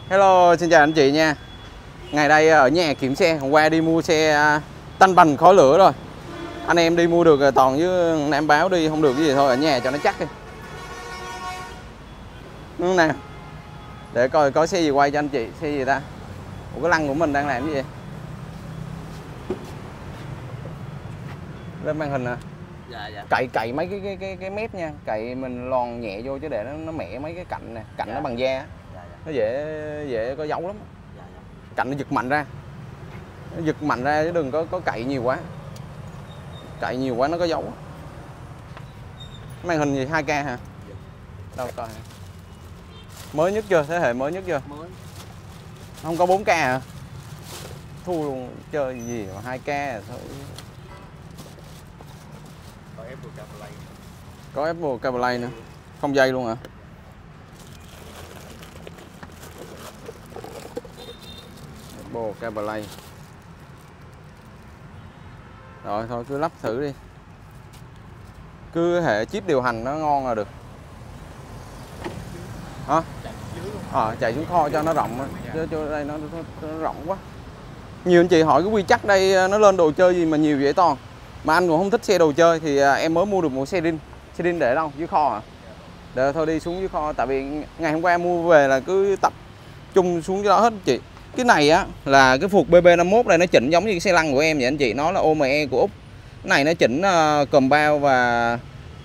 Hello, xin chào anh chị nha. Ngày đây ở nhà kiểm xe, hôm qua đi mua xe tanh bành khói lửa rồi. Anh em đi mua được toàn với em báo đi không được cái gì thôi, ở nhà cho nó chắc đi. Nè, để coi có xe gì quay cho anh chị, xe gì ta? Ủa cái lăng của mình đang làm cái gì? Lên màn hình à? Dạ. Cậy mấy cái mép nha, cậy mình lòn nhẹ vô chứ để nó mẻ mấy cái cạnh nè, cạnh nó bằng da. Nó dễ có dấu lắm. Cạnh nó giật mạnh ra. Nó giật mạnh ra chứ đừng có cậy nhiều quá. Cậy nhiều quá nó có dấu. Màn hình gì 2K hả? Đâu coi. Mới nhất chưa? Thế hệ mới nhất chưa? Mới. Không có 4K hả? Thua luôn, chơi gì mà 2K thôi. Có Apple CarPlay nữa. Không dây luôn hả? Apple CarPlay. Rồi thôi cứ lắp thử đi. Cứ hệ chip điều hành nó ngon là được. Hả? Chạy xuống kho cho nó rộng chứ cho đây nó rộng quá. Nhiều anh chị hỏi cái quy chắc đây nó lên đồ chơi gì mà nhiều vậy toàn. Mà anh cũng không thích xe đồ chơi thì em mới mua được một xe đinh. Xe đinh để đâu? Dưới kho hả? Để thôi đi xuống dưới kho, tại vì ngày hôm qua mua về là cứ tập trung xuống cái đó hết chị. Cái này á là cái phuộc BB51 này nó chỉnh giống như cái xe lăn của em vậy anh chị, nó là OME của Úc. Cái này nó chỉnh còm bao và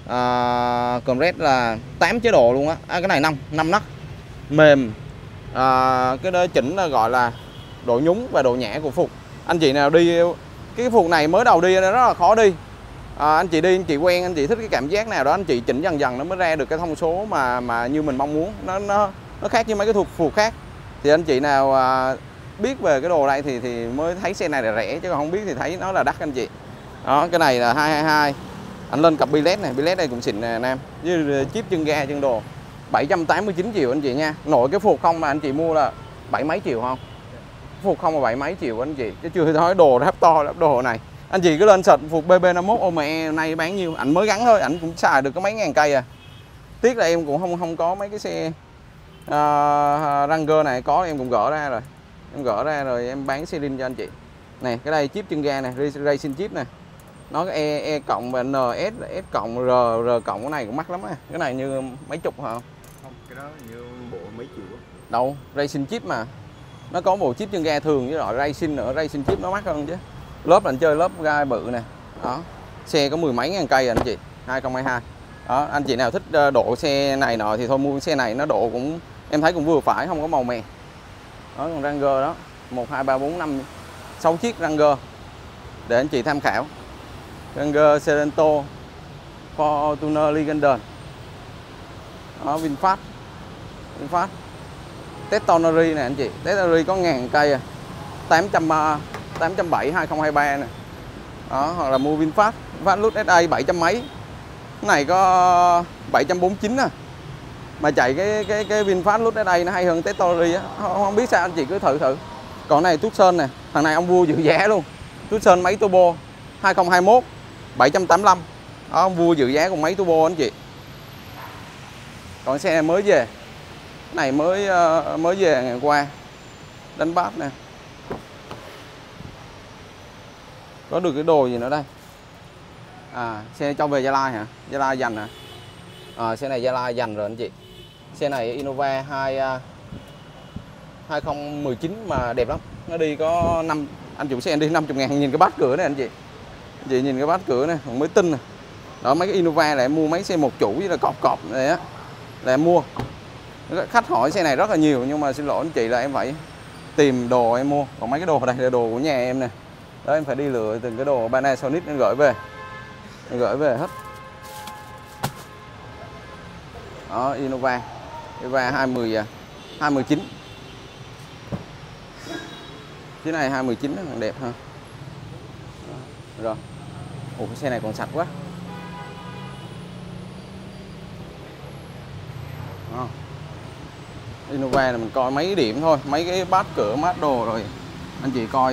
còm red là 8 chế độ luôn á. Cái này 5 nấc. Mềm. Cái đó chỉnh là gọi là độ nhúng và độ nhẹ của phuộc. Anh chị nào đi cái phuộc này mới đầu đi nó rất là khó đi. Anh chị đi, anh chị quen, anh chị thích cái cảm giác nào đó, anh chị chỉnh dần dần nó mới ra được cái thông số mà như mình mong muốn. Nó khác với mấy cái phuộc khác. Thì anh chị nào biết về cái đồ đây thì mới thấy xe này là rẻ, chứ còn không biết thì thấy nó là đắt anh chị. Đó, cái này là 222. Anh lên cặp billet này, billet này cũng xịn nè Nam. Với chip chân ga chân đồ. 789 triệu anh chị nha. Nội cái phuộc không mà anh chị mua là 7 mấy triệu không? Phuộc không là 7 mấy triệu anh chị. Chứ chưa nói đồ Raptor, đồ này. Anh chị cứ lên search phuộc BB51 OME nay bán nhiêu, ảnh mới gắn thôi, ảnh cũng xài được có mấy ngàn cây à. Tiếc là em cũng không có mấy cái xe Ranger này, có em cũng gỡ ra rồi. Em gỡ ra rồi em bán xe đinh cho anh chị. Này, cái đây chip chân ga này, Racing chip này. Nó cái E cộng và NS, S cộng, R cộng, cái này cũng mắc lắm á. Cái này như mấy chục hả? Không, cái đó như bộ mấy triệu á. Đâu, Racing chip mà. Nó có bộ chip chân ga thường với loại Racing nữa, Racing chip nó mắc hơn chứ. Lớp anh chơi lớp gai bự nè. Đó. Xe có mười mấy ngàn cây anh chị, 2022. Đó, anh chị nào thích độ xe này nọ thì thôi mua xe này, nó độ cũng em thấy cũng vừa phải, không có màu mè. Đó, còn Ranger đó, 1 2 3 4 5 6 chiếc Ranger để anh chị tham khảo. Ranger, Sorento, Fortuner, Legenden. Đó, VinFast. Testoneri nè anh chị, Testoneri có ngàn cây à. 870 2023 nè. Đó, hoặc là mua VinFast Lux SA 700 mấy. Cái này có 749 à. Mà chạy cái VinFast Lux SA nó hay hơn Testoneri á. Không biết sao anh chị cứ thử. Còn này Tucson nè, thằng này ông vua giữ giá luôn. Tucson máy turbo 2021 785. Đó, ông vua giữ giá cùng máy turbo anh chị. Còn xe này mới về. Cái này mới về ngày qua. Đánh bát nè. Có được cái đồ gì nữa đây? Xe cho về Gia Lai hả? Gia Lai dành hả? Xe này Gia Lai dành rồi anh chị. Xe này Innova 2019 mà đẹp lắm. Nó đi có 5, anh chủ xe đi 50.000, nhìn cái bát cửa này anh chị. Anh chị nhìn cái bát cửa này, còn mới tinh nè. Đó, mấy cái Innova là em mua mấy xe một chủ với là cọp này á. Là em mua. Khách hỏi xe này rất là nhiều nhưng mà xin lỗi anh chị là em phải tìm đồ em mua. Còn mấy cái đồ đây là đồ của nhà em nè. Đó, em phải đi lựa từng cái đồ Panasonic em gửi về. Em gửi về hết. Đó, Innova 2019. Cái này 2019 nó đẹp ha. Rồi. Ủa, cái xe này còn sạch quá. Innova này mình coi mấy điểm thôi, mấy cái bát cửa mát đồ rồi anh chị coi.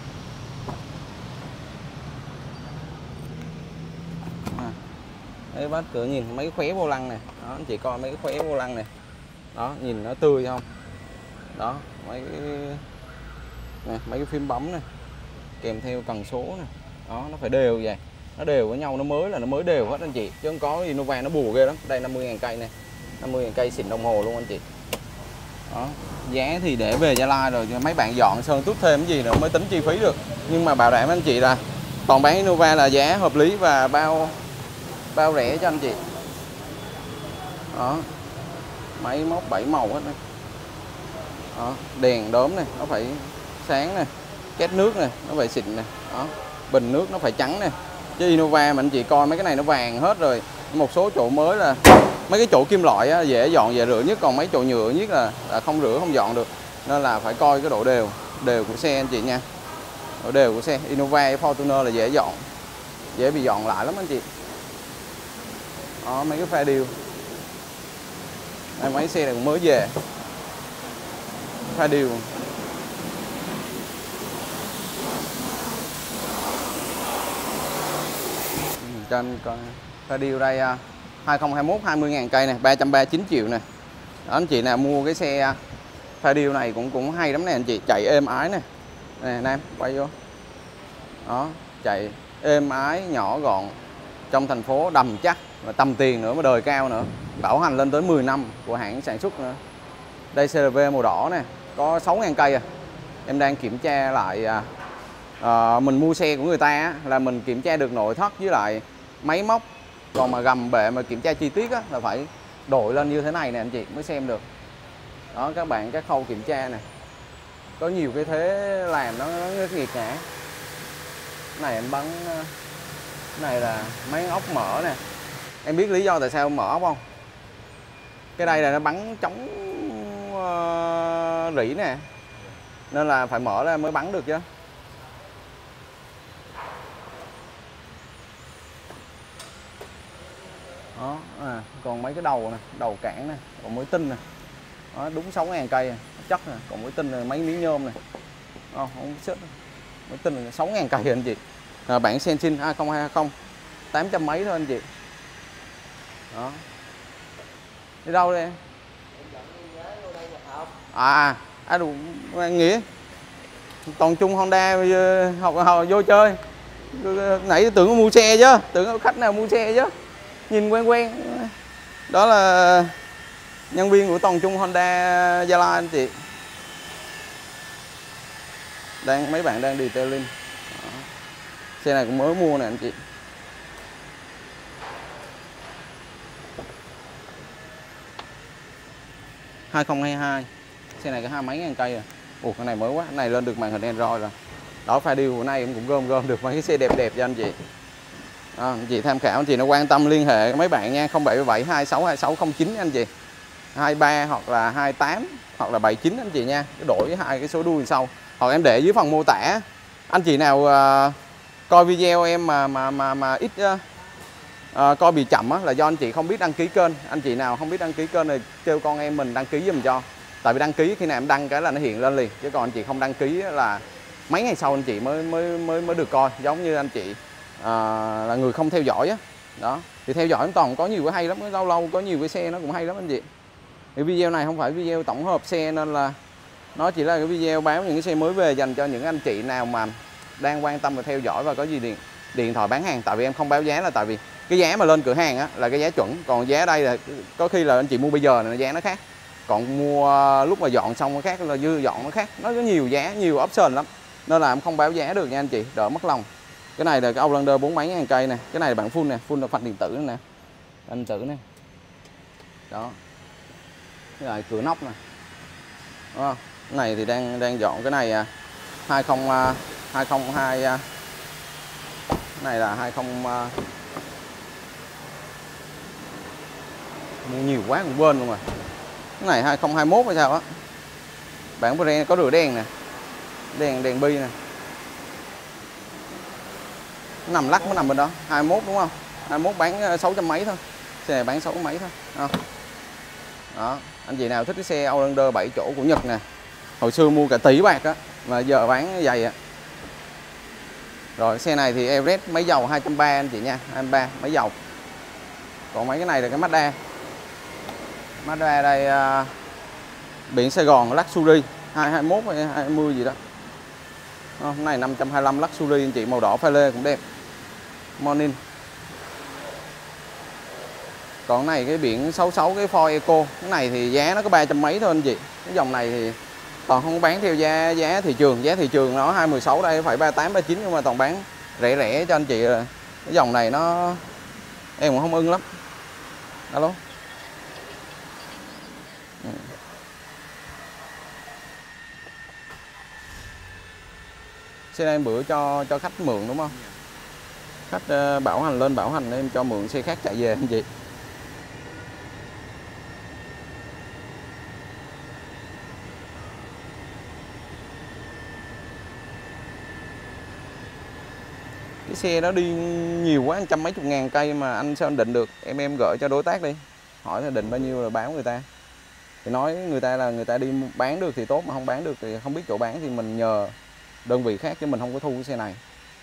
Mấy bát cửa nhìn mấy khóe vô lăng này. Đó, anh chị coi mấy cái khóe vô lăng này. Đó, nhìn nó tươi không? Đó, mấy cái phím bấm này kèm theo cần số này. Đó, nó phải đều vậy. Nó đều với nhau, nó mới đều hết anh chị. Chứ không có Innova nó bù ghê lắm. Đây 50.000 cây này. 50.000 cây xịn đồng hồ luôn anh chị. Đó, giá thì để về Gia Lai rồi, mấy bạn dọn sơn tút thêm cái gì nữa mới tính chi phí được. Nhưng mà bảo đảm anh chị là còn bán Innova là giá hợp lý và bao rẻ cho anh chị. Đó, máy móc 7 màu hết này. Đó, đèn đốm này nó phải sáng này, két nước này nó phải xịn này. Đó, bình nước nó phải trắng này. Chứ Innova mà anh chị coi mấy cái này nó vàng hết rồi. Một số chỗ mới là mấy cái chỗ kim loại á, dễ dọn dễ rửa nhất, còn mấy chỗ nhựa nhất là không rửa không dọn được. Nên là phải coi cái độ đều của xe anh chị nha. Độ đều của xe Innova, Fortuner là dễ dọn, dễ bị dọn lại lắm anh chị. Đó, mấy cái pha điều đây, mấy xe này cũng mới về pha điều. Trên pha điều đây 2021 20.000 cây này, 339 triệu này. Đó, anh chị nào mua cái xe pha điều này cũng hay lắm nè anh chị, chạy êm ái này. Nè Nam quay vô. Đó, chạy êm ái, nhỏ gọn, trong thành phố đầm chắc, và tầm tiền nữa, mà đời cao nữa, bảo hành lên tới 10 năm của hãng sản xuất nữa. Đây CRV màu đỏ nè, có 6.000 cây à. Em đang kiểm tra lại mình mua xe của người ta á, là mình kiểm tra được nội thất với lại máy móc, còn mà gầm bệ mà kiểm tra chi tiết á, là phải đội lên như thế này nè anh chị mới xem được. Đó các bạn, các khâu kiểm tra nè, có nhiều cái thế làm nó nghiệt ngã. Cái này anh bắn, cái này là mấy ốc mở nè. Em biết lý do tại sao mở ốc không? Cái đây là nó bắn chống rỉ nè, nên là phải mở ra mới bắn được chứ. Đó, còn mấy cái đầu nè, đầu cản nè, còn mũi tinh nè. Đó, đúng 6.000 cây chất nè, còn mũi tinh là mấy miếng nhôm này. Không xếp. Mũi tinh là 6.000 cây anh chị. Bản Sensin 2020 800 mấy thôi anh chị. Đó. Đi đâu đây? Đủ nghĩa. Toàn Trung Honda học vô chơi. Nãy tưởng mua xe chứ, tưởng khách nào mua xe chứ. Nhìn quen quen. Đó là nhân viên của Toàn Trung Honda Gia Lai anh chị. Mấy bạn đang detailing. Đó. Xe này cũng mới mua nè anh chị. ...2022. Xe này có 20 mấy ngàn cây rồi. Ủa cái này mới quá, cái này lên được màn hình Android rồi. Đó, pha điều của này em cũng gom được mấy cái xe đẹp cho anh chị. Đó, anh chị tham khảo, anh chị nó quan tâm liên hệ mấy bạn nha, 0777 262609 anh chị. 23 hoặc là 28 hoặc là 79 anh chị nha. Đổi hai cái số đuôi sau. Hoặc em để dưới phần mô tả. Anh chị nào coi video em mà ít coi bị chậm á, là do anh chị không biết đăng ký kênh. Anh chị nào không biết đăng ký kênh thì kêu con em mình đăng ký giùm cho. Tại vì đăng ký khi nào em đăng cái là nó hiện lên liền, chứ còn anh chị không đăng ký là mấy ngày sau anh chị mới được coi. Giống như anh chị là người không theo dõi á. Đó, thì theo dõi em toàn có nhiều cái hay lắm, lâu lâu có nhiều cái xe nó cũng hay lắm anh chị. Cái video này không phải video tổng hợp xe, nên là nó chỉ là cái video báo những cái xe mới về dành cho những anh chị nào mà đang quan tâm và theo dõi, và có gì điện thoại bán hàng. Tại vì em không báo giá là tại vì cái giá mà lên cửa hàng á là cái giá chuẩn, còn giá đây là có khi là anh chị mua bây giờ là giá nó khác, còn mua lúc mà dọn xong nó khác, là dư dọn nó khác, nó có nhiều giá, nhiều option lắm, nên là em không báo giá được nha anh chị, đỡ mất lòng. Cái này là cái Outlander 4 mấy ngàn cây này, cái này là bản full nè, full là phanh điện tử nè, anh tử nè. Đó, cái này cửa nóc nè, đúng không? Cái này thì đang dọn. Cái này 2022, cái này là 20 mua nhiều quá cũng quên luôn rồi. Cái này 2021 hay sao á. Bản brand có rửa đèn nè, đèn bi nè, nó nằm lắc, nó nằm bên đó. 21 đúng không? 21 bán 600 mấy thôi, xe này bán 6 mấy thôi. Đó, anh chị nào thích cái xe Outlander 7 chỗ của Nhật nè, hồi xưa mua cả tỷ bạc á, mà giờ bán dày ạ. Rồi xe này thì Everest máy dầu 230 anh chị nha, 23 máy dầu. Còn mấy cái này là cái Mazda đây Biển Sài Gòn Luxury 221 hay 220 gì đó. Cái này 525 Luxury anh chị, màu đỏ pha lê cũng đẹp. Morning. Còn này cái biển 66 cái Ford Eco, cái này thì giá nó có 300 mấy thôi anh chị. Cái dòng này thì toàn không bán theo giá thị trường, giá thị trường nó 216 đây phải 38 39, nhưng mà toàn bán rẻ rẻ cho anh chị. Cái dòng này nó em cũng không ưng lắm. Alo. Xe này bữa cho khách mượn đúng không? Khách bảo hành lên bảo hành em cho mượn xe khác chạy về anh chị. Cái xe đó đi nhiều quá, trăm mấy chục ngàn cây mà anh sao anh định được? Em gửi cho đối tác đi. Hỏi là định bao nhiêu là báo người ta. Thì nói người ta là người ta đi bán được thì tốt, mà không bán được thì không biết chỗ bán thì mình nhờ đơn vị khác, chứ mình không có thu cái xe này.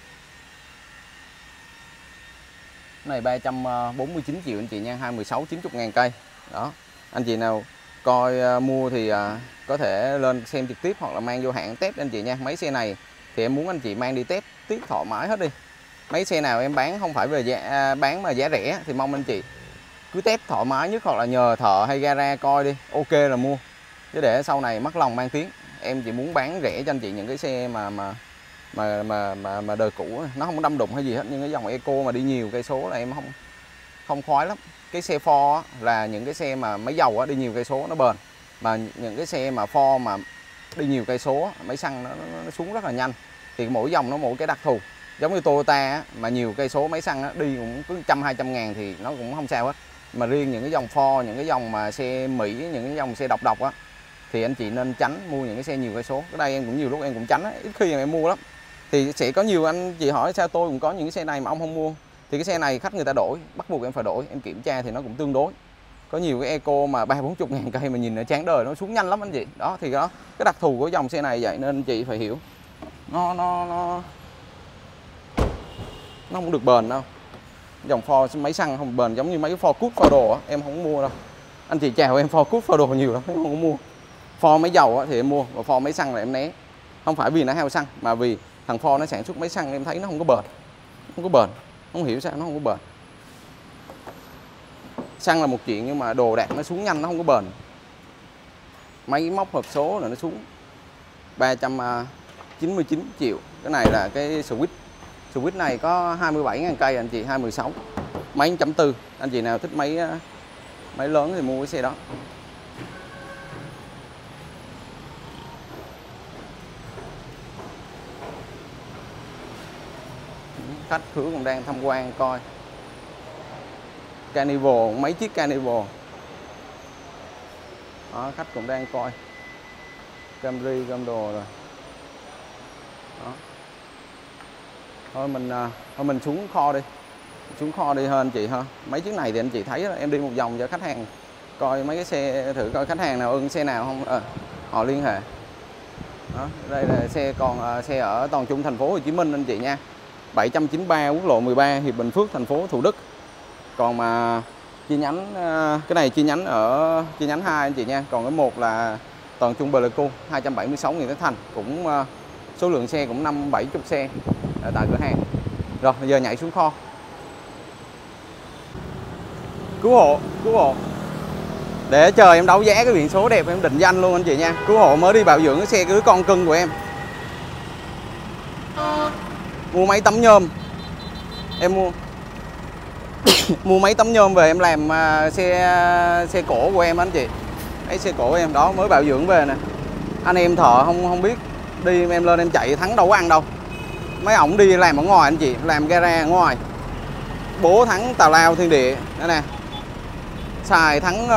Cái này 349 triệu anh chị nha, 216 90 ngàn cây. Đó. Anh chị nào coi mua thì có thể lên xem trực tiếp hoặc là mang vô hãng test anh chị nha. Mấy xe này thì em muốn anh chị mang đi test tiếp thoải mái hết đi. Mấy xe nào em bán không phải về giá bán mà giá rẻ thì mong anh chị cứ test thoải mái nhất, hoặc là nhờ thợ hay gara coi đi, ok là mua. Chứ để sau này mất lòng mang tiếng. Em chỉ muốn bán rẻ cho anh chị những cái xe mà đời cũ, nó không có đâm đụng hay gì hết, nhưng cái dòng Eco mà đi nhiều cây số là em không khoái lắm. Cái xe Ford là những cái xe mà máy dầu đi nhiều cây số nó bền, mà những cái xe mà Ford mà đi nhiều cây số máy xăng nó xuống rất là nhanh. Thì mỗi dòng nó mỗi cái đặc thù. Giống như Toyota mà nhiều cây số máy xăng đi cũng cứ 100-200 ngàn thì nó cũng không sao hết. Mà riêng những cái dòng Ford, những cái dòng mà xe Mỹ, những cái dòng xe độc thì anh chị nên tránh mua những cái xe nhiều cây số. Cái đây em cũng nhiều lúc em cũng tránh ít khi em mua lắm. Thì sẽ có nhiều anh chị hỏi sao tôi cũng có những cái xe này mà ông không mua. Thì cái xe này khách người ta đổi, bắt buộc em phải đổi. Em kiểm tra thì nó cũng tương đối. Có nhiều cái Eco mà 30-40 ngàn cây mà nhìn nó chán đời, nó xuống nhanh lắm anh chị. Đó thì đó, cái đặc thù của dòng xe này vậy nên anh chị phải hiểu. Nó không được bền đâu. Dòng Ford máy xăng không bền, giống như mấy cái Ford Kuga Ford đồ em không mua đâu. Anh chị chào em Ford Kuga Ford đồ nhiều lắm, em không có mua. Ford máy dầu thì em mua, và Ford máy xăng là em né. Không phải vì nó hao xăng, mà vì thằng Ford nó sản xuất máy xăng em thấy nó không có bền. Không có bền, không hiểu sao nó không có bền. Xăng là một chuyện nhưng mà đồ đạc nó xuống nhanh nó không có bền. Máy móc hộp số là nó xuống 399 triệu. Cái này là cái Switch. Switch này có 27.000 cây anh chị, 216. Máy 1.4. Anh chị nào thích máy lớn thì mua cái xe đó. Khách khứa cũng đang tham quan coi. Carnival, mấy chiếc Carnival. Đó, khách cũng đang coi. Camry, gom đồ rồi. Đó. Thôi mình xuống kho đi. Xuống kho đi hơn anh chị ha. Mấy chiếc này thì anh chị thấy đó, em đi một vòng cho khách hàng coi mấy cái xe, thử coi khách hàng nào ưng xe nào không, họ liên hệ. Đó, đây là xe ở Toàn Trung thành phố Hồ Chí Minh anh chị nha. 793 quốc lộ 13 Hiệp Bình Phước thành phố Thủ Đức. Còn mà chi nhánh cái này chi nhánh ở chi nhánh 2 anh chị nha. Còn cái một là Toàn Trung Pleiku 276 Nguyễn Tất Thành, cũng số lượng xe cũng 50-70 xe ở tại cửa hàng. Rồi bây giờ nhảy xuống kho. Cứu hộ. Để chờ em đấu giá cái biển số đẹp em định danh luôn anh chị nha. Cứu hộ mới đi bảo dưỡng cái xe cái đứa con cưng của em. Mua mấy tấm nhôm. Em mua mấy tấm nhôm về em làm xe cổ của em anh chị. Đấy, xe cổ của em đó mới bảo dưỡng về nè. Anh em thợ không biết đi em lên em chạy thắng đâu có ăn đâu. Mấy ổng đi làm ở ngoài anh chị, làm gara ở ngoài. Bố thắng tào lao thiên địa đây nè. Xài thắng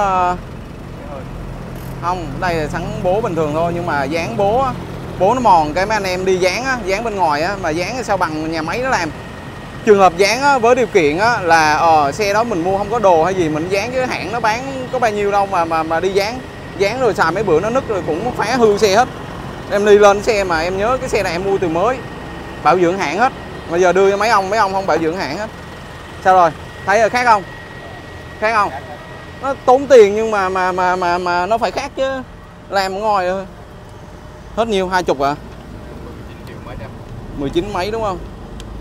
không, đây là thắng bố bình thường thôi, nhưng mà dán bố nó mòn cái mấy anh em đi dán bên ngoài mà dán sao bằng nhà máy nó làm. Trường hợp dán với điều kiện là xe đó mình mua không có đồ hay gì mình dán, chứ hãng nó bán có bao nhiêu đâu mà đi dán rồi xài mấy bữa nó nứt rồi cũng phá hư xe hết. Em đi lên xe mà em nhớ cái xe này em mua từ mới, bảo dưỡng hãng hết. Bây giờ đưa cho mấy ông không bảo dưỡng hãng hết. Sao rồi? Thấy rồi khác không? Khác không? Nó tốn tiền nhưng mà nó phải khác chứ. Làm ngồi thôi. Hết nhiêu, 20 à? 19 triệu mấy trăm. 19 mấy đúng không?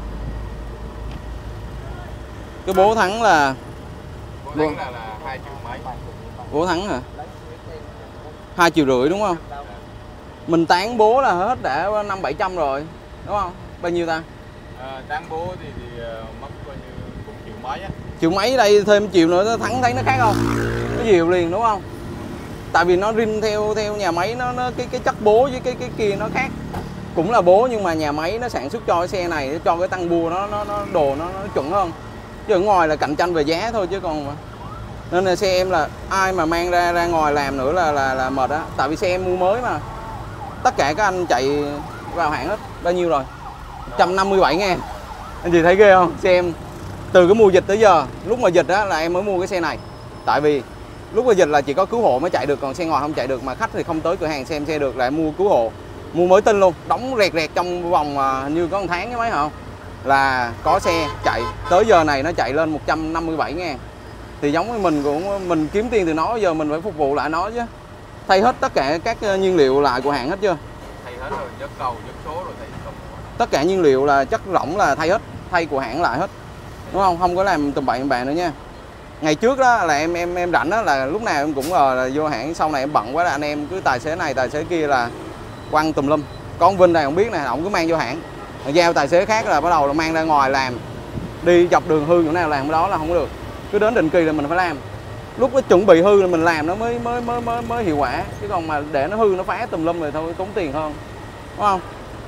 Cái bố thắng là Bố thắng là 2 triệu mấy. bố thắng hả? 2,5 triệu đúng không? Mình tán bố là hết đã 500-700 rồi đúng không? Bao nhiêu ta? Tán bố thì mất coi như cũng triệu mấy á. Triệu mấy, đây thêm triệu nữa nó thắng thấy nó khác không? Nó nhiều liền đúng không? Tại vì nó rin theo nhà máy nó cái chất bố với cái kia nó khác. Cũng là bố nhưng mà nhà máy nó sản xuất cho cái xe này cho cái tăng bua nó đồ nó chuẩn hơn. Chứ ở ngoài là cạnh tranh về giá thôi chứ còn mà. Nên là xe em là ai mà mang ra ngoài làm nữa là mệt á. Tại vì xe em mua mới mà. Tất cả các anh chạy vào hãng hết. Bao nhiêu rồi? 157.000. Anh chị thấy ghê không? Xe em từ cái mùa dịch tới giờ, lúc mà dịch á là em mới mua cái xe này. Tại vì lúc mà dịch là chỉ có cứu hộ mới chạy được, còn xe ngoài không chạy được, mà khách thì không tới cửa hàng xem xe được, lại mua cứu hộ, mua mới tinh luôn, đóng rẹt trong vòng như có 1 tháng cái mấy không là có xe chạy. Tới giờ này nó chạy lên 157.000. Thì giống với mình cũng mình kiếm tiền từ nó, giờ mình phải phục vụ lại nó chứ. Thay hết tất cả các nhiên liệu lại của hãng hết chưa? Thay hết rồi, nhớt cầu, nhớt số rồi thay không. Tất cả nhiên liệu là chất lỏng là thay hết, thay của hãng lại hết. Đúng không? Không có làm tầm bậy bạn nữa nha. Ngày trước đó là em rảnh đó là lúc nào em cũng là vô hãng, sau này em bận quá là anh em cứ tài xế này tài xế kia là quăng tùm lum. Con Vinh này không biết nè, ổng cứ mang vô hãng, giao tài xế khác là bắt đầu là mang ra ngoài làm, đi dọc đường hư chỗ nào làm cái đó là không có được. Cứ đến định kỳ là mình phải làm. Lúc nó chuẩn bị hư là mình làm nó mới hiệu quả, chứ còn mà để nó hư nó phá tùm lum rồi thôi tốn tiền hơn, đúng không?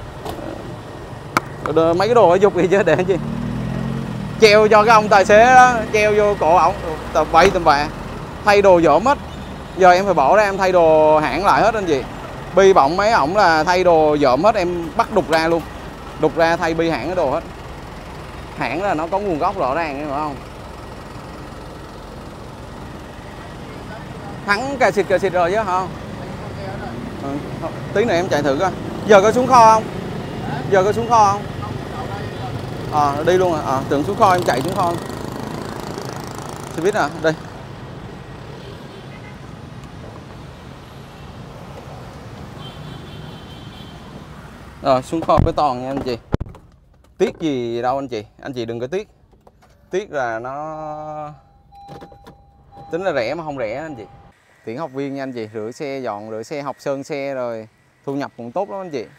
Mấy cái đồ ở dục gì chứ để chi treo cho cái ông tài xế đó, treo vô cổ ổng tầm bậy tầm bạ, thay đồ dởm hết. Giờ em phải bỏ ra em thay đồ hãng lại hết anh chị. Bi bọng mấy ổng là thay đồ dởm hết, em bắt đục ra luôn, đục ra thay bi hãng cái đồ hết. Hãng là nó có nguồn gốc rõ ràng phải không? Thắng cà xịt rồi chứ hả? Tí nữa em chạy thử coi. Giờ có xuống kho không? Giờ có xuống kho không? Đi luôn à? Tưởng xuống kho em chạy xuống kho. Xe buýt à? Đây. Rồi xuống kho với toàn nha anh chị. Tiếc gì đâu anh chị. Anh chị đừng có tiếc. Tiếc là nó tính là rẻ mà không rẻ anh chị. Tuyển học viên nha anh chị, rửa xe, dọn rửa xe, học sơn xe rồi thu nhập cũng tốt lắm anh chị.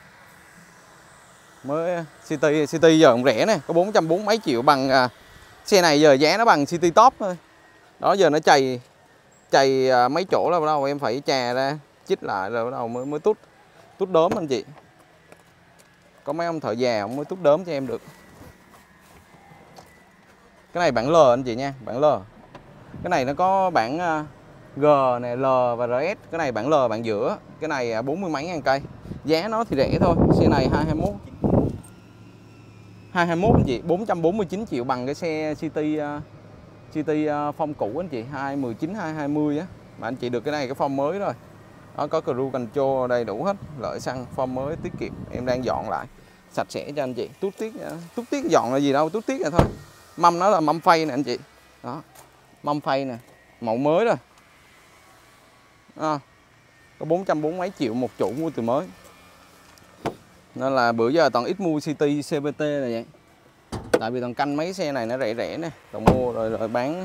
Mới City giờ cũng rẻ nè, có 440 mấy triệu bằng xe này giờ giá nó bằng City Top thôi. Đó giờ nó chày mấy chỗ là bắt đầu em phải chà ra, chích lại rồi bắt đầu mới tút đốm anh chị. Có mấy ông thợ già ông mới tút đốm cho em được. Cái này bản L anh chị nha, bản L. Cái này nó có bản G này, L và RS. Cái này bản L bản giữa. Cái này 40 mấy ngàn cây. Giá nó thì rẻ thôi. Xe này 221 anh chị, 449 triệu bằng cái xe City form cũ anh chị, 219 220 á. Mà anh chị được cái này cái form mới rồi. Đó có cruise control đầy đủ hết, lợi xăng, form mới tiết kiệm. Em đang dọn lại sạch sẽ cho anh chị. Tút tiết dọn là gì đâu, tút tiết là thôi. Mâm nó là mâm phay nè anh chị. Đó. Mâm phay nè, mẫu mới rồi. Có 440 mấy triệu một chủ mua từ mới. Nên là bữa giờ toàn ít mua City CVT là vậy. Tại vì toàn canh mấy xe này nó rẻ nè, toàn mua rồi bán.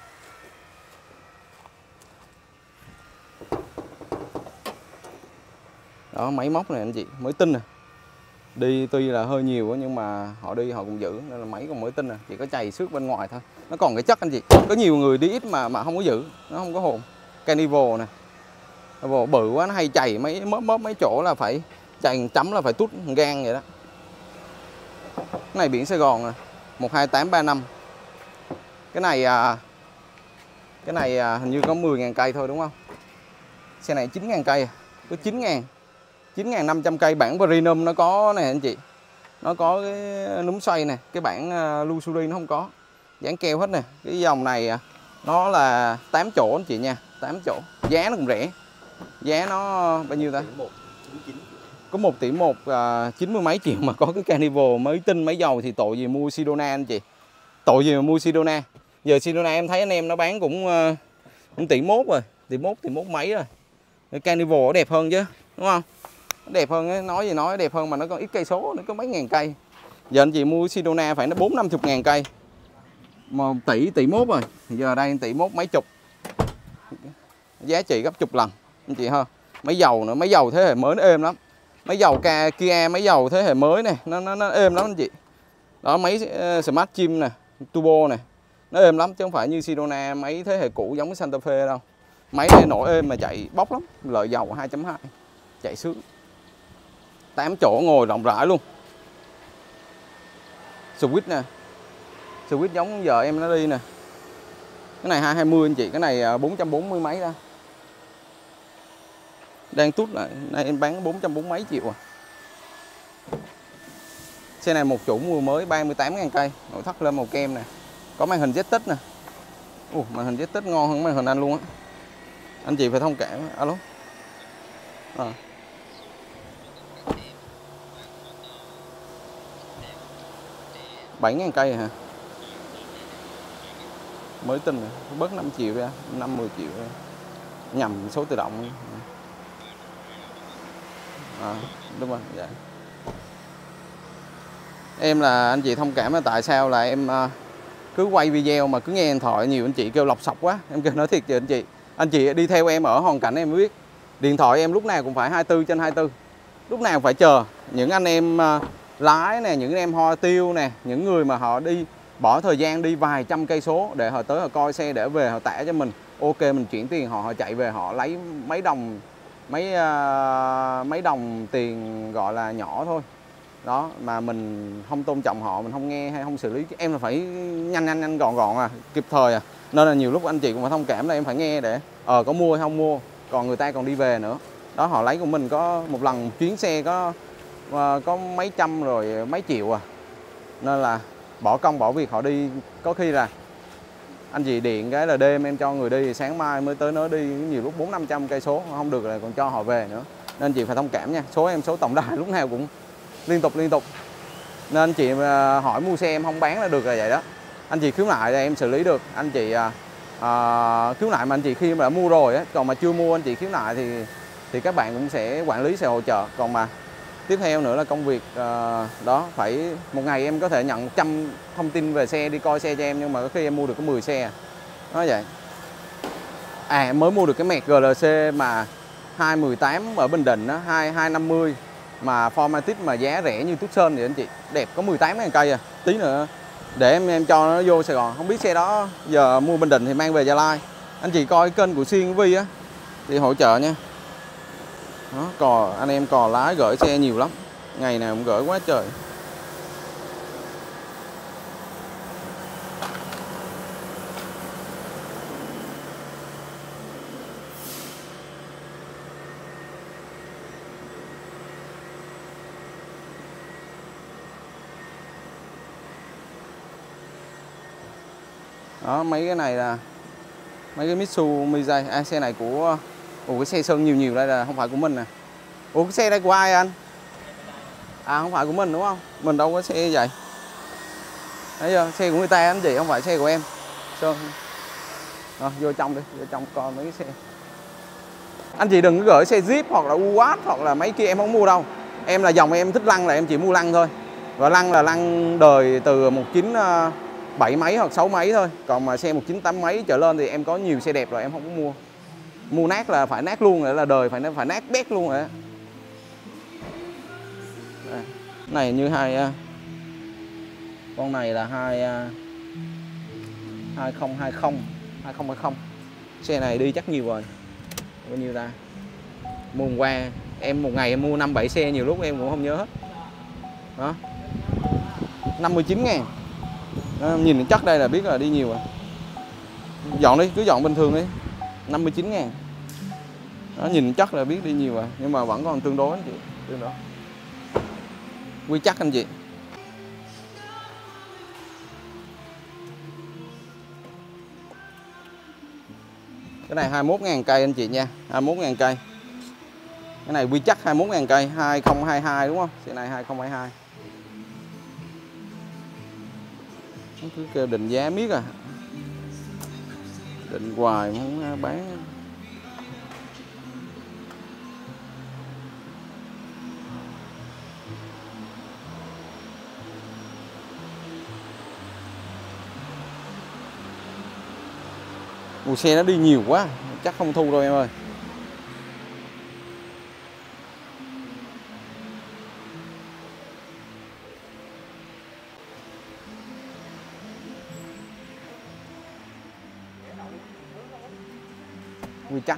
Đó máy móc này anh chị, mới tinh nè. Đi tuy là hơi nhiều nhưng mà họ đi họ cũng giữ nên là máy còn mới tinh nè, chỉ có chày xước bên ngoài thôi. Nó còn cái chất anh chị. Có nhiều người đi ít mà không có giữ, nó không có hồn. Carnival nè. Carnival bự quá nó hay chày mấy chỗ là phải chày chấm là phải tút gan vậy đó. Cái này biển Sài Gòn nè, 12835. Cái này hình như có 10.000 cây thôi đúng không? Xe này 9.000 cây, có 9.500 cây. Bản Verinum nó có này anh chị. Nó có cái núm xoay nè, cái bản Luxury nó không có. Dán keo hết nè. Cái dòng này nó là 8 chỗ anh chị nha, 8 chỗ. Giá nó cũng rẻ. Giá nó bao nhiêu ta? Có 1 tỷ 90 mấy triệu mà có cái Carnival mới tinh máy dầu thì tội gì mua Sedona anh chị. Tội gì mà mua Sedona. Giờ Sedona em thấy anh em nó bán cũng tỷ 1 rồi, tỷ 1 mấy rồi. Cái Carnival nó đẹp hơn chứ, đúng không? Nó đẹp hơn ấy, nói gì nói đẹp hơn mà nó còn ít cây số, nó có mấy ngàn cây. Giờ anh chị mua Sedona phải nó 40-50 ngàn cây. Mà tỷ mốt rồi. Giờ đây tỷ mốt mấy chục. Giá trị gấp chục lần anh chị ha. Máy dầu nữa, máy dầu thế hệ mới nó êm lắm. Máy dầu Kia, máy dầu thế hệ mới này, nó êm lắm anh chị. Đó, máy Smart Trim nè, turbo này, nó êm lắm chứ không phải như Sedona máy thế hệ cũ giống cái Santa Fe đâu. Máy này nổ êm mà chạy bốc lắm, lợi dầu 2.2, chạy sướng. 8 chỗ ngồi rộng rãi luôn. Switch nè, Switch giống giờ em nó đi nè. Cái này 220 anh chị, cái này 440 mấy ra. Đang tút lại, nay em bán 440 mấy triệu à. Xe này một chủ mua mới 38.000 cây, nội thất lên màu kem nè. Có màn hình ZX nè. Màn hình ZX ngon hơn màn hình anh luôn á. Anh chị phải thông cảm. Alo. 7.000 cây hả? Mới tin này, bớt 5 triệu ra, 50 triệu ra. Nhầm số tự động. Đúng rồi, dạ. Em là anh chị thông cảm là tại sao là em cứ quay video mà cứ nghe điện thoại nhiều anh chị kêu lọc sọc quá. Em kêu nói thiệt chứ anh chị. Anh chị đi theo em ở hoàn cảnh em mới biết. Điện thoại em lúc nào cũng phải 24/24. Lúc nào cũng phải chờ. Những anh em lái nè, những anh em hoa tiêu nè, những người mà họ đi bỏ thời gian đi vài trăm cây số để họ tới họ coi xe để về họ tả cho mình. Ok mình chuyển tiền họ chạy về họ lấy mấy đồng tiền gọi là nhỏ thôi. Đó mà mình không tôn trọng họ, mình không nghe hay không xử lý. Em là phải nhanh gọn à, kịp thời à. Nên là nhiều lúc anh chị cũng phải thông cảm là em phải nghe để có mua hay không mua. Còn người ta còn đi về nữa. Đó họ lấy của mình có một lần chuyến xe có mấy trăm rồi mấy triệu à. Nên là bỏ công bỏ việc họ đi, có khi là anh chị điện cái là đêm em cho người đi thì sáng mai mới tới nó đi, nhiều lúc 400-500 cây số không được là còn cho họ về nữa. Nên anh chị phải thông cảm nha. Số em số tổng đài lúc nào cũng liên tục. Nên anh chị hỏi mua xe em không bán là được là vậy đó. Anh chị khiếu nại là em xử lý được. Anh chị khiếu nại mà anh chị khi mà đã mua rồi á, còn mà chưa mua anh chị khiếu nại thì các bạn cũng sẽ quản lý sẽ hỗ trợ. Còn mà tiếp theo nữa là công việc đó phải một ngày em có thể nhận 100 thông tin về xe, đi coi xe cho em, nhưng mà có khi em mua được có 10 xe. Nói vậy. Em mới mua được cái Merc GLC mà 218 ở Bình Định đó, 250 mà Formatic mà giá rẻ như Tucson vậy anh chị. Đẹp, có 18.000 cây à. Tí nữa để em cho nó vô Sài Gòn. Không biết xe đó giờ mua Bình Định thì mang về Gia Lai. Anh chị coi kênh của Xuyên Vi á thì hỗ trợ nha. Đó, anh em cò lái gửi xe nhiều lắm. Ngày nào cũng gửi quá trời. Đó, mấy cái này là mấy cái Mitsubishi. Xe này của cái xe sơn nhiều đây là không phải của mình nè. Cái xe đây của ai anh? Không phải của mình đúng không? Mình đâu có xe vậy. Thấy chưa? Xe của người ta anh chị, không phải xe của em. Sơn. Vô trong đi, vô trong coi mấy cái xe. Anh chị đừng có gửi xe Jeep hoặc là UAT hoặc là mấy kia em không mua đâu. Em là dòng em thích lăng là em chỉ mua lăng thôi. Và lăng là lăng đời từ 1970 mấy hoặc 6 mấy thôi. Còn mà xe 198 mấy trở lên thì em có nhiều xe đẹp rồi em không có mua. Mua nát là phải nát luôn rồi, là đời phải nát bét luôn rồi. Này như con này là 2020. Xe này đi chắc nhiều rồi. Bao nhiêu ta? Mua hôm qua em một ngày em mua 5-7 xe, nhiều lúc em cũng không nhớ hết. Đó. 59.000. Nhìn chắc đây là biết là đi nhiều rồi. Dọn đi, cứ dọn bình thường đi. 59.000. Đó, nhìn chắc là biết đi nhiều rồi, nhưng mà vẫn còn tương đối anh chị, tương đối. Quy chắc anh chị. Cái này 21.000 cây anh chị nha, 21.000 cây. Cái này quy chắc 21.000 cây, 2022 đúng không? Xe này 2022. Nó cứ kêu định giá miết à. Định hoài không bán. Xe nó đi nhiều quá, chắc không thu đâu em ơi. Quy chắc.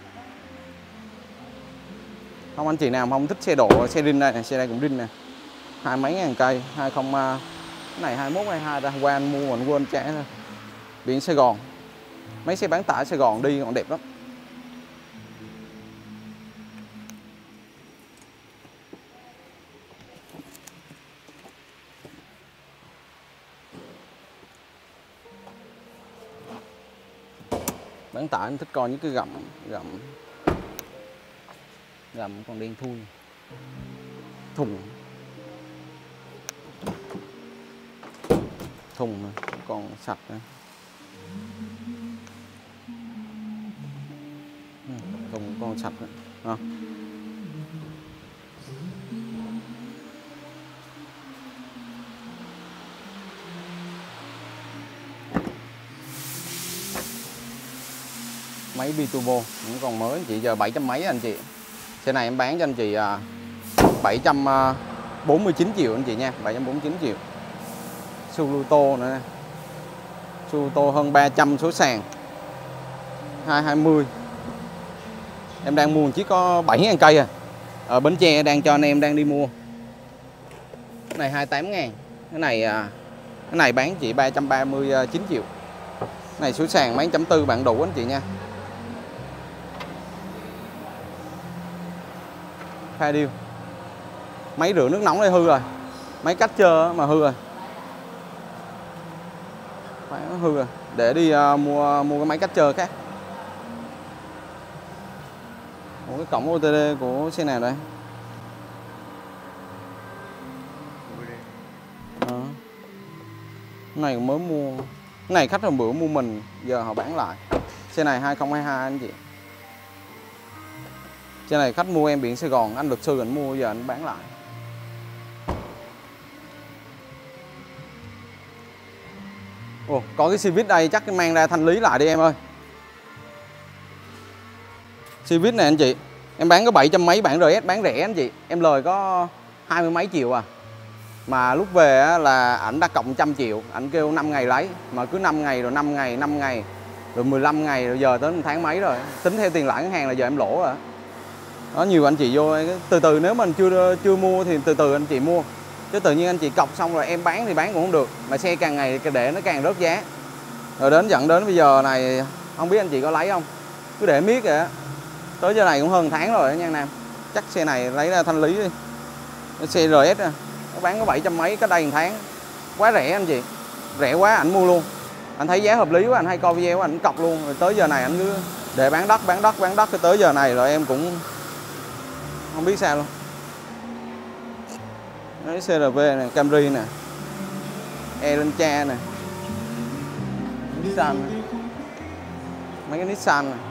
Không anh chị nào mà không thích xe độ, xe rin đây này, xe này cũng rin nè. 20 mấy ngàn cây, 20 cái này 21 22 ra, qua anh mua mình quên trả thôi. Biển Sài Gòn. Mấy xe bán tải Sài Gòn đi còn đẹp lắm. Bán tải anh thích coi những cái gầm còn đen thui. Thùng này, còn sạch nữa. Thùng còn sạch nữa. À. Máy Biturbo cũng còn mới anh chị, giờ 700 mấy anh chị. Xe này em bán cho anh chị 749 triệu anh chị nha, 749 triệu. Suzuto nữa nè. Suzuto hơn 300 số sàn. 220. Em đang mua chiếc có 7.000 cây à. Ở Bến Tre đang cho anh em đang đi mua. Cái này 28.000. Cái này bán chị 339 triệu. Cái này số sàn bán 1.4 bạn đủ anh chị nha. Pha điêu. Máy rửa nước nóng đây hư rồi. Máy cách trơ mà hư rồi. Máy nó hư rồi. Để đi mua cái máy cách trơ khác. Một cái cổng OTD của xe nào đây? Cái này mới mua. Cái này khách hôm bữa mua mình, giờ họ bán lại. Xe này 2022 anh chị. Xe này khách mua em biển Sài Gòn, anh luật sư anh mua, giờ anh bán lại. Ồ, có cái Civic đây chắc mang ra thanh lý lại đi em ơi. Civic này anh chị, em bán có 700 mấy, bản RS bán rẻ anh chị. Em lời có 20 mấy triệu à. Mà lúc về là ảnh đã cộng 100 triệu, ảnh kêu 5 ngày lấy. Mà cứ 5 ngày rồi 5 ngày, 5 ngày rồi 15 ngày rồi giờ tới 1 tháng mấy rồi. Tính theo tiền lãi ngân hàng là giờ em lỗ rồi. Đó, nhiều anh chị vô từ từ, nếu mình chưa mua thì từ từ anh chị mua. Chứ tự nhiên anh chị cọc xong rồi em bán thì bán cũng không được. Mà xe càng ngày để nó càng rớt giá. Rồi dẫn đến bây giờ này không biết anh chị có lấy không. Cứ để miết kìa. Tới giờ này cũng hơn 1 tháng rồi đó nha anh Nam. Chắc xe này lấy ra thanh lý đi. Xe RS nè, nó bán có 700 mấy cách đây 1 tháng. Quá rẻ anh chị. Rẻ quá ảnh mua luôn. Anh thấy giá hợp lý quá, anh hay coi video anh cọc luôn. Rồi tới giờ này anh cứ để bán đất tới giờ này rồi em cũng không biết sao luôn. Đấy, CRV này, Camry nè, Elantra nè, Nissan nè. Mấy cái Nissan này.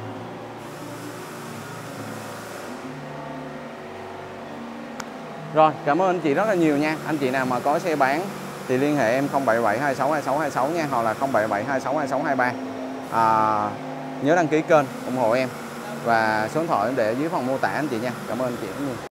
Rồi, cảm ơn anh chị rất là nhiều nha. Anh chị nào mà có xe bán thì liên hệ em 0772622626 nha, hoặc là 0772262623. Nhớ đăng ký kênh ủng hộ em và số điện thoại để dưới phần mô tả anh chị nha. Cảm ơn anh chị rất nhiều.